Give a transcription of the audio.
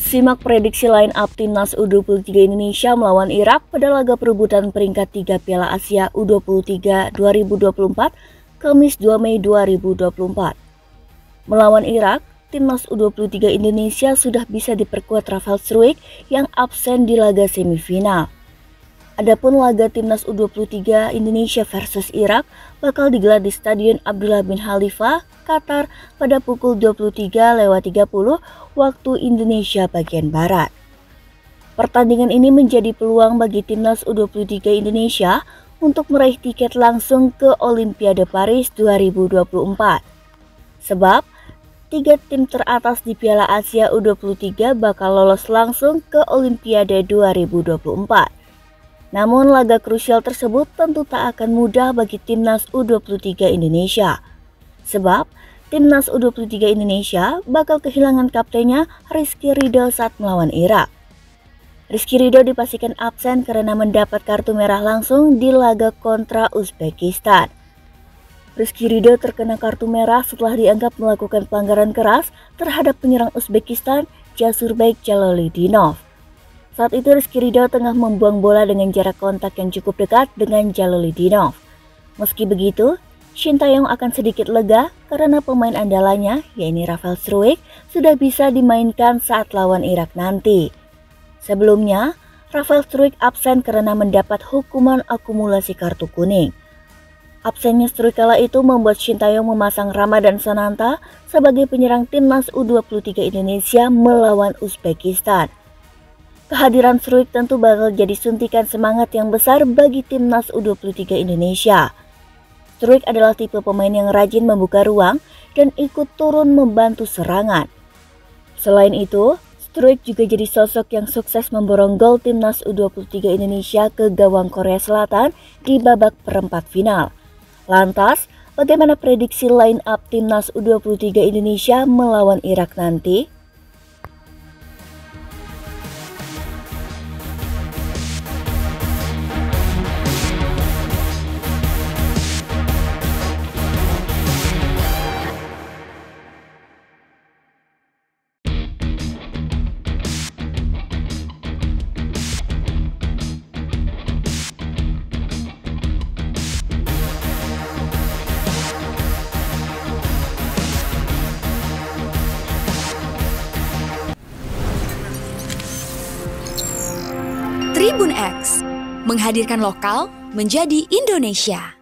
Simak prediksi line up Timnas U23 Indonesia melawan Irak pada laga perebutan peringkat 3 Piala Asia U23 2024, Kamis 2 Mei 2024. Melawan Irak, Timnas U23 Indonesia sudah bisa diperkuat Rafael Struijk yang absen di laga semifinal. Adapun laga Timnas U23 Indonesia versus Irak bakal digelar di Stadion Abdullah bin Khalifa, Qatar pada pukul 23.30 waktu Indonesia bagian Barat. Pertandingan ini menjadi peluang bagi Timnas U23 Indonesia untuk meraih tiket langsung ke Olimpiade Paris 2024. Sebab, 3 tim teratas di Piala Asia U23 bakal lolos langsung ke Olimpiade 2024. Namun laga krusial tersebut tentu tak akan mudah bagi Timnas U23 Indonesia. Sebab Timnas U23 Indonesia bakal kehilangan kaptennya Rizky Ridho saat melawan Irak. Rizky Ridho dipastikan absen karena mendapat kartu merah langsung di laga kontra Uzbekistan. Rizky Ridho terkena kartu merah setelah dianggap melakukan pelanggaran keras terhadap penyerang Uzbekistan Jasurbek Jalolidinov. Saat itu Rizky Ridho tengah membuang bola dengan jarak kontak yang cukup dekat dengan Jalolidinov. Meski begitu, Shin Tae-yong akan sedikit lega karena pemain andalanya, yaitu Rafael Struijk, sudah bisa dimainkan saat lawan Irak nanti. Sebelumnya, Rafael Struijk absen karena mendapat hukuman akumulasi kartu kuning. Absennya Struijk kala itu membuat Shin Tae-yong memasang Ramadan Sananta sebagai penyerang Timnas U23 Indonesia melawan Uzbekistan. Kehadiran Struijk tentu bakal jadi suntikan semangat yang besar bagi Timnas U23 Indonesia. Struijk adalah tipe pemain yang rajin membuka ruang dan ikut turun membantu serangan. Selain itu, Struijk juga jadi sosok yang sukses memborong gol Timnas U23 Indonesia ke gawang Korea Selatan di babak perempat final. Lantas, bagaimana prediksi line up Timnas U23 Indonesia melawan Irak nanti? Tribun X, menghadirkan lokal menjadi Indonesia.